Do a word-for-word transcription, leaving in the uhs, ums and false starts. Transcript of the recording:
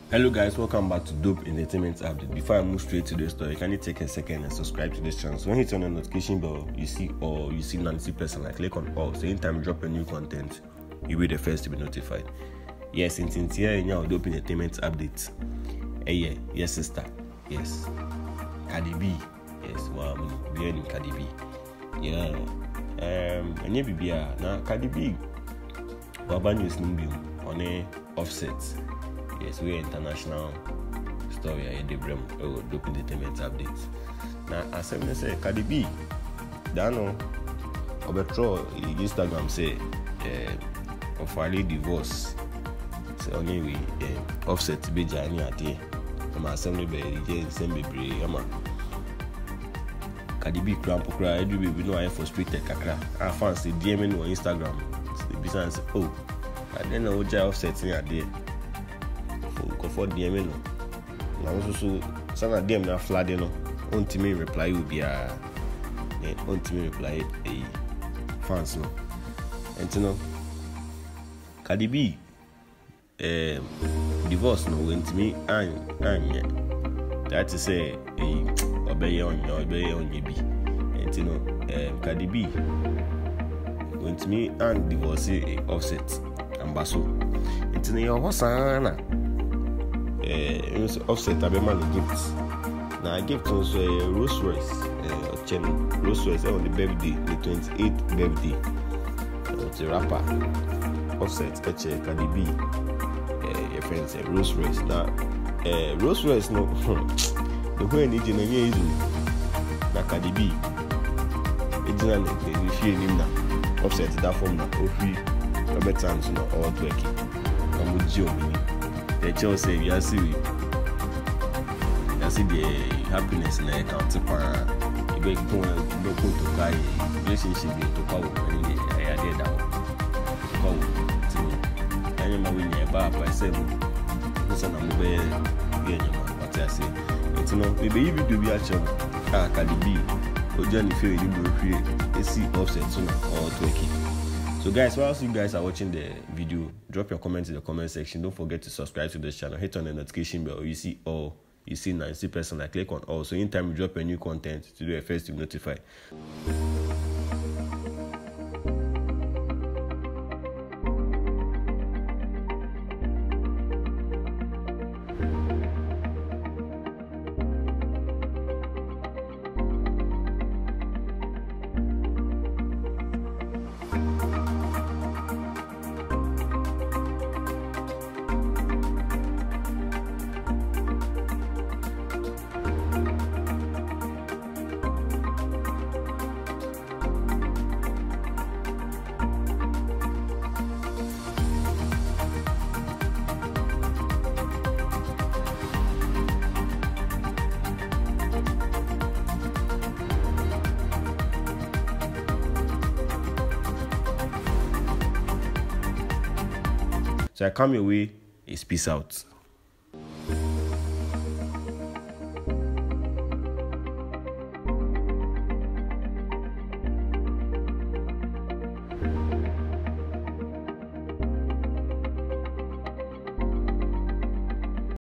Hello guys, welcome back to Dope Entertainment Update. Before I move straight to the story, can you take a second and subscribe to this channel? So when you turn on the notification bell, you see or you see Nancy person, like click on all. So anytime you drop a new content, you'll be the first to be notified. Yes, in here in your Dope Entertainment Update. Hey yeah, yes sister, yes. Cardi B, yes, wow, we are in Cardi B. Yeah, um, and you be now Cardi B. Baba news nimbi on a Offset. Yes, we're international story at the Brem or Dope Entertainment Updates. Now, as I say, Cardi B, Dano, Obetro, Instagram say, uh, finally divorce. So only we uh, Offset be joining at the I'm assembly by the same baby. I'm a Cardi B cramp cry. I do we know I frustrated kakra. I fancy D M on Instagram. The business oh, I don't know what Offset in at there. For D M no. Na also so sana D M na flood no. Ontimi reply will be a eh ontimi reply eh fans no. And you know Cardi B eh divorce no ontimi an an that is say eh obey on your obey on you be. And you know eh Cardi B ontimi an divorce eh Offset ambaso. And you know your sana Uh, Offset abema the gifts. Now I gift also a uh, Rolls Royce, uh, chain Rolls Royce on the birthday, the twenty-eighth birthday. Uh, the rapper Offset, H Cardi B, uh, your friends uh, Rolls Royce. Now uh, Rolls Royce no, the way need you know is na Cardi B. It's not the fear him na Offset that from na ofi, Robert Sands no all twerking. I'm with you. The child say you see you see the happiness in the account para you be going go to guy relationship to power and the I did that power to any man when you ba pa say no so na mo be be anyama what I say it no we be even do be action ah Cardi B o journey feel you do free see Offset so na all twerking. So guys, whilst you guys are watching the video, drop your comments in the comment section. Don't forget to subscribe to this channel. Hit on the notification bell. You see all, you see ninety percent. Like click on all. So anytime we drop a new content, to do a first to be notified. So I come your way, it's peace out.